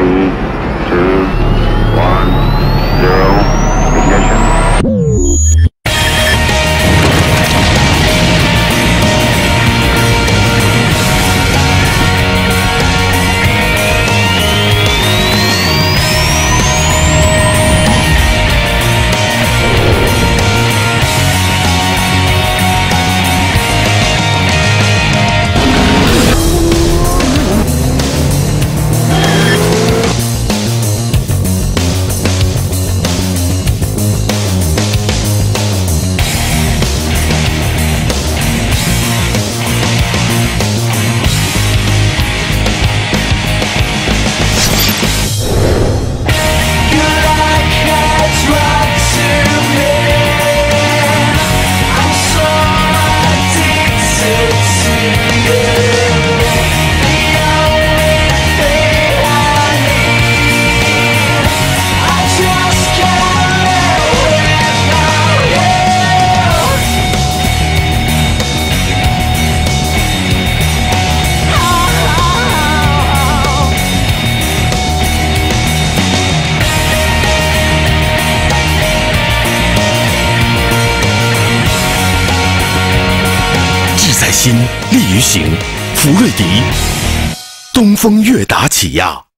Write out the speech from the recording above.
3, 2, 1, 0, ignition. 心，利于行。福瑞迪，东风悦达起亚。